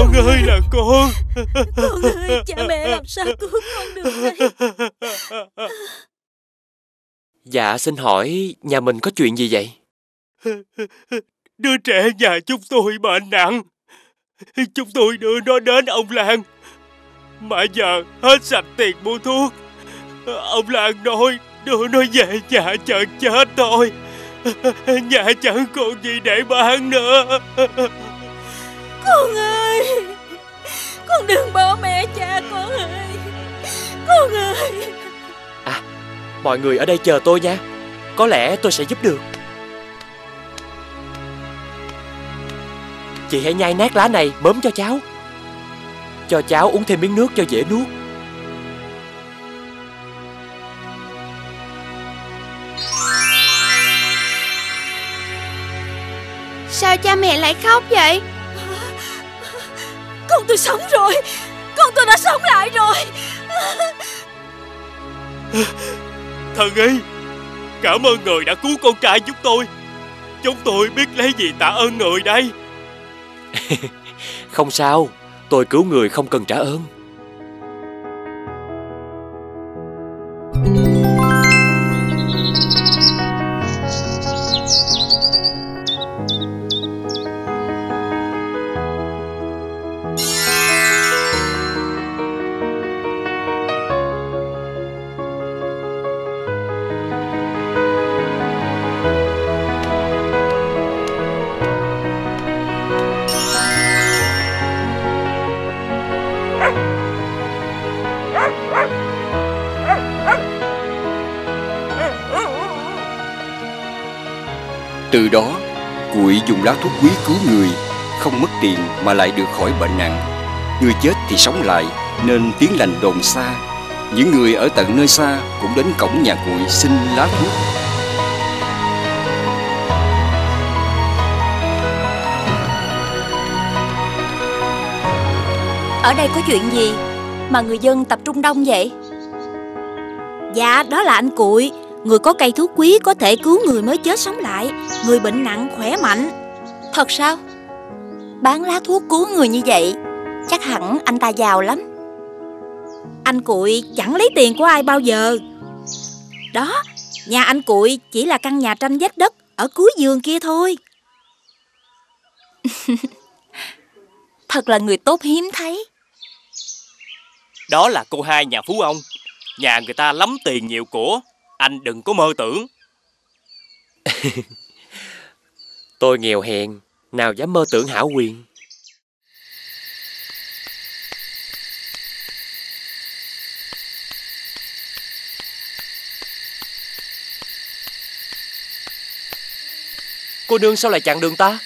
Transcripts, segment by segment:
Con ơi là con. Con ơi, cha mẹ làm sao cứu con được đây? Dạ xin hỏi nhà mình có chuyện gì vậy? Đứa trẻ nhà chúng tôi bệnh nặng. Chúng tôi đưa nó đến ông Lan, mà giờ hết sạch tiền mua thuốc. Ông Lan nói đưa nó về nhà chờ chết thôi. Nhà chẳng còn gì để bán nữa. Con ơi, con đừng bỏ mẹ cha con ơi. Con ơi. À, mọi người ở đây chờ tôi nha. Có lẽ tôi sẽ giúp được. Chị hãy nhai nát lá này bớm cho cháu. Cho cháu uống thêm miếng nước cho dễ nuốt. Sao cha mẹ lại khóc vậy? Con tôi sống rồi. Con tôi đã sống lại rồi. Thần y, cảm ơn người đã cứu con trai chúng tôi. Chúng tôi biết lấy gì tạ ơn người đây. Không sao, tôi cứu người không cần trả ơn. Từ đó, Cuội dùng lá thuốc quý cứu người, không mất tiền mà lại được khỏi bệnh nặng. Người chết thì sống lại, nên tiếng lành đồn xa. Những người ở tận nơi xa cũng đến cổng nhà Cuội xin lá thuốc. Ở đây có chuyện gì mà người dân tập trung đông vậy? Dạ, đó là anh Cuội, người có cây thuốc quý có thể cứu người mới chết sống lại, người bệnh nặng khỏe mạnh. Thật sao? Bán lá thuốc cứu người như vậy, chắc hẳn anh ta giàu lắm. Anh Cuội chẳng lấy tiền của ai bao giờ. Đó, nhà anh Cuội chỉ là căn nhà tranh vách đất ở cuối vườn kia thôi. Thật là người tốt hiếm thấy. Đó là cô hai nhà phú ông. Nhà người ta lắm tiền nhiều của. Anh đừng có mơ tưởng. Tôi nghèo hèn, nào dám mơ tưởng hão quyền. Cô nương sao lại chặn đường ta?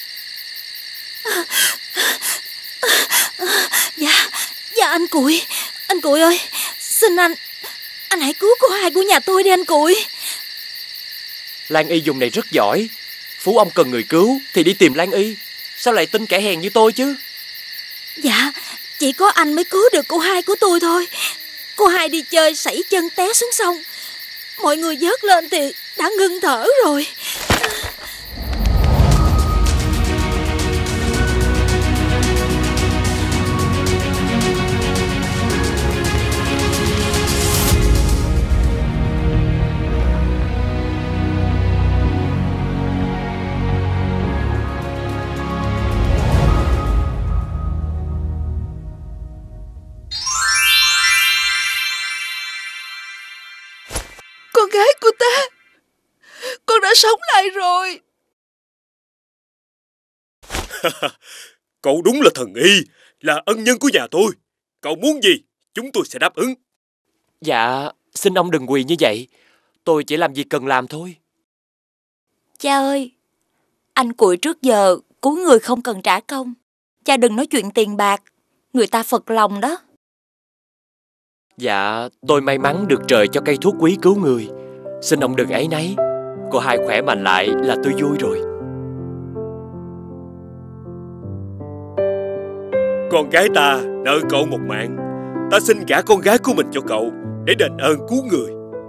Dạ anh Cuội ơi, xin anh hãy cứu cô hai của nhà tôi đi anh Cuội. Lan y dùng này rất giỏi. Phú ông cần người cứu thì đi tìm Lan y, sao lại tin kẻ hèn như tôi chứ? Dạ, chỉ có anh mới cứu được cô hai của tôi thôi. Cô hai đi chơi sảy chân té xuống sông. Mọi người vớt lên thì đã ngưng thở rồi. Con gái của ta, con đã sống lại rồi. Cậu đúng là thần y, là ân nhân của nhà tôi. Cậu muốn gì, chúng tôi sẽ đáp ứng. Dạ, xin ông đừng quỳ như vậy. Tôi chỉ làm việc cần làm thôi. Cha ơi, anh Cuội trước giờ cứu người không cần trả công. Cha đừng nói chuyện tiền bạc, người ta phật lòng đó. Dạ, tôi may mắn được trời cho cây thuốc quý cứu người. Xin ông đừng áy náy. Cô hai khỏe mạnh lại là tôi vui rồi. Con gái ta nợ cậu một mạng. Ta xin gả con gái của mình cho cậu để đền ơn cứu người.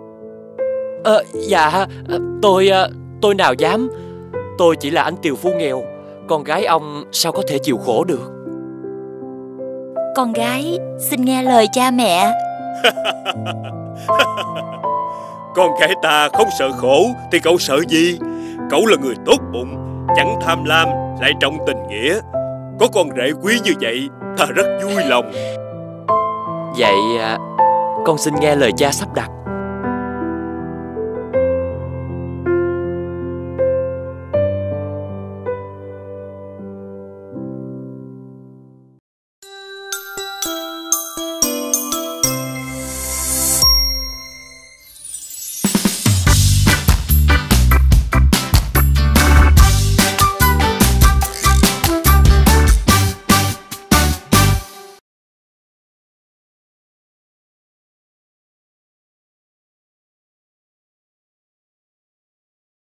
Dạ, tôi nào dám. Tôi chỉ là anh tiều phu nghèo. Con gái ông sao có thể chịu khổ được. Con gái xin nghe lời cha mẹ. Con gái ta không sợ khổ thì cậu sợ gì? Cậu là người tốt bụng, chẳng tham lam, lại trọng tình nghĩa. Có con rể quý như vậy, ta rất vui lòng. Vậy con xin nghe lời cha sắp đặt.